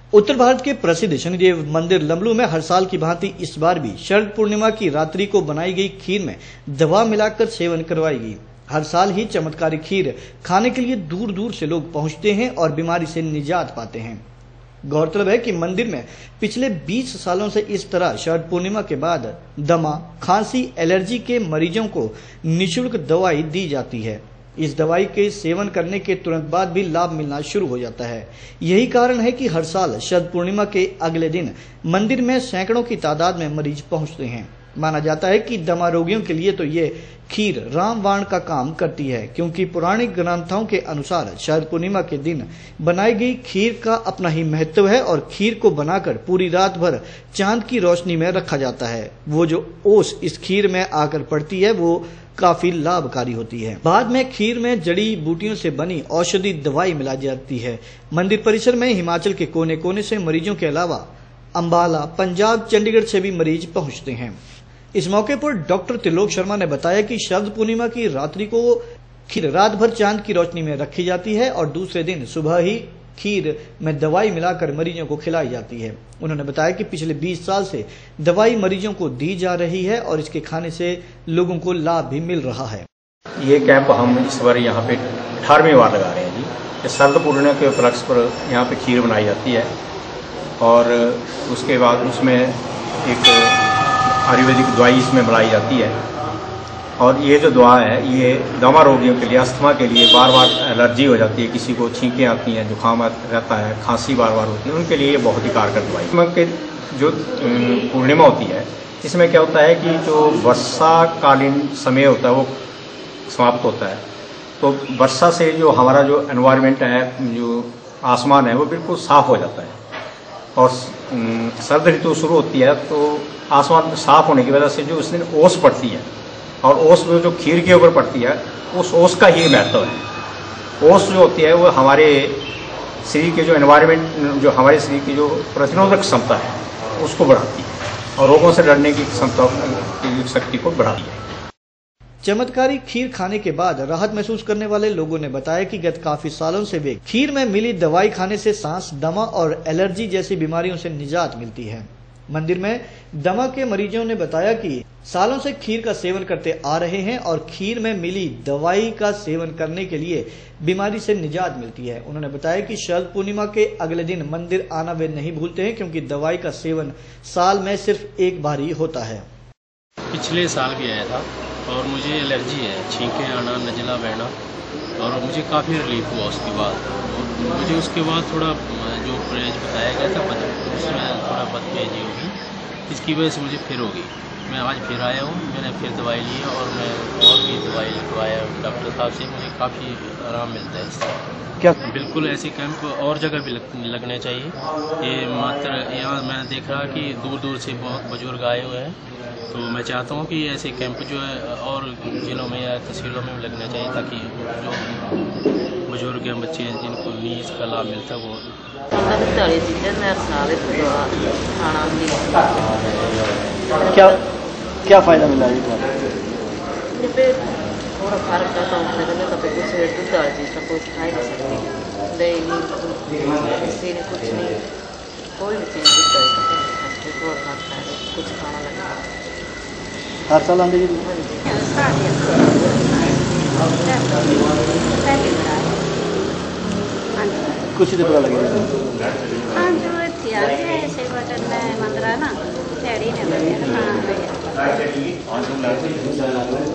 उत्तर भारत के प्रसिद्ध शनिदेव मंदिर लंबलू में हर साल की भांति इस बार भी शरद पूर्णिमा की रात्रि को बनाई गई खीर में दवा मिलाकर सेवन करवाई गई। हर साल ही चमत्कारी खीर खाने के लिए दूर दूर से लोग पहुंचते हैं और बीमारी से निजात पाते हैं। गौरतलब है कि मंदिर में पिछले 20 सालों से इस तरह शरद पूर्णिमा के बाद दमा, खांसी, एलर्जी के मरीजों को निःशुल्क दवाई दी जाती है। इस दवाई के सेवन करने के तुरंत बाद भी लाभ मिलना शुरू हो जाता है। यही कारण है कि हर साल शरद पूर्णिमा के अगले दिन मंदिर में सैकड़ों की तादाद में मरीज पहुंचते हैं। माना जाता है कि दमा रोगियों के लिए तो ये खीर रामबाण का काम करती है, क्योंकि पौराणिक ग्रंथों के अनुसार शरद पूर्णिमा के दिन बनाई गई खीर का अपना ही महत्व है और खीर को बनाकर पूरी रात भर चांद की रोशनी में रखा जाता है। वो जो ओस इस खीर में आकर पड़ती है वो काफी लाभकारी होती है। बाद में खीर में जड़ी बूटियों से बनी औषधि दवाई मिलाई जाती है। मंदिर परिसर में हिमाचल के कोने कोने से मरीजों के अलावा अंबाला, पंजाब, चंडीगढ़ से भी मरीज पहुंचते हैं। इस मौके पर डॉक्टर त्रिलोक शर्मा ने बताया कि शरद पूर्णिमा की रात्रि को खीर रात भर चांद की रोशनी में रखी जाती है और दूसरे दिन सुबह ही खीर में दवाई मिलाकर मरीजों को खिलाई जाती है। उन्होंने बताया कि पिछले 20 साल से दवाई मरीजों को दी जा रही है और इसके खाने से लोगों को लाभ भी मिल रहा है। ये कैंप हम इस बार यहाँ पे 18वीं बार लगा रहे हैं जी। शरद पूर्णिमा के उपलक्ष्य पर यहाँ पे खीर बनाई जाती है और उसके बाद उसमें एक आयुर्वेदिक दवाई इसमें बनाई जाती है। और ये जो दवा है ये दमा रोगियों के लिए, अस्थमा के लिए, बार बार एलर्जी हो जाती है, किसी को छींकें आती हैं, जुकाम रहता है, खांसी बार बार होती है, उनके लिए ये बहुत ही कारगर दवाई के जो पूर्णिमा होती है इसमें क्या होता है कि जो वर्षाकालीन समय होता है वो समाप्त होता है। तो वर्षा से जो हमारा जो एनवायरनमेंट है, जो आसमान है वो बिल्कुल साफ हो जाता है और सर्द ऋतु शुरू होती है तो आसमान साफ होने की वजह से जो उस दिन ओस पड़ती है और ओस जो खीर के ऊपर पड़ती है उस ओस का ही महत्व है। ओस जो होती है वो हमारे शरीर के जो एनवायरनमेंट, जो हमारे शरीर की जो प्रतिरोधक क्षमता है उसको बढ़ाती है और रोगों से लड़ने की क्षमता की शक्ति को बढ़ाती है। चमत्कारी खीर खाने के बाद राहत महसूस करने वाले लोगों ने बताया कि गत काफी सालों से वे खीर में मिली दवाई खाने से सांस, दमा और एलर्जी जैसी बीमारियों से निजात मिलती है। मंदिर में दमा के मरीजों ने बताया कि सालों से खीर का सेवन करते आ रहे हैं और खीर में मिली दवाई का सेवन करने के लिए बीमारी से निजात मिलती है। उन्होंने बताया कि शरद पूर्णिमा के अगले दिन मंदिर आना वे नहीं भूलते हैं, क्योंकि दवाई का सेवन साल में सिर्फ एक बार ही होता है। पिछले साल भी आया था और मुझे एलर्जी है, छींकें आना, नजला बहना, और मुझे काफ़ी रिलीफ हुआ उसके बाद। और मुझे उसके बाद थोड़ा जो परहेज बताया गया था उसमें थोड़ा बदतमीजी होगी, इसकी वजह से मुझे फिर होगी। मैं आज फिर आया हूँ, मैंने फिर दवाई ली है और मैं और भी दवाई लिखवाया डॉक्टर साहब से, मुझे काफ़ी आराम मिलता है इससे। क्या बिल्कुल ऐसे कैंप और जगह भी लगने चाहिए। ये मात्र यहाँ मैंने देखा कि दूर दूर से बहुत बुजुर्ग आए हुए हैं, तो मैं चाहता हूँ कि ऐसे कैंप जो है और जिलों में या तहसीलों में भी लगने चाहिए, ताकि जो बुजुर्ग हैं, बच्चे हैं, जिनको नहीं इसका लाभ मिलता वो। क्या फायदा मिला है? थोड़ा फर्क रहता है, कभी कुछ दूध वाली चीज़ का कोई खा ही नहीं सकती, दही नहीं, किसी ने कुछ नहीं, कोई भी चीज़ दूध वाली थोड़ा खाता है, कुछ खाना लगता है। हर साल आंदे कुछ ही पता लगेगा। हाँ जो ऐसे बटन में मंदिर है ना, डैडी ने बताया।